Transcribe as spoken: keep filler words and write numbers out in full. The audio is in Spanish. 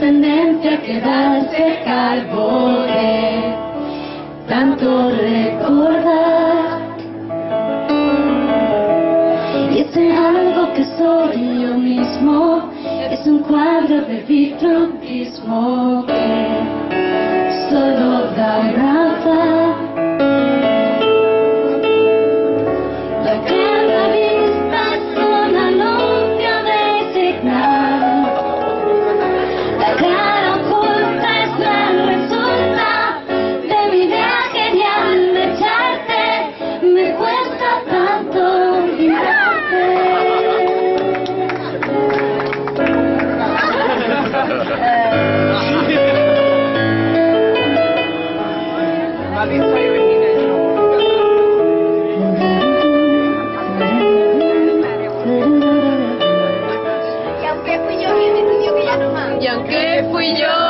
tendencia a quedarse calvo de tanto recordar. Y es en algo que soy yo mismo, es un cuadro de vitruvismo que solo da nada. La cara vista es un anuncio de señal. La cara oculta es la resulta de mi idea genial de echarte. Me cuesta tanto olvidarte. Y aunque fui yo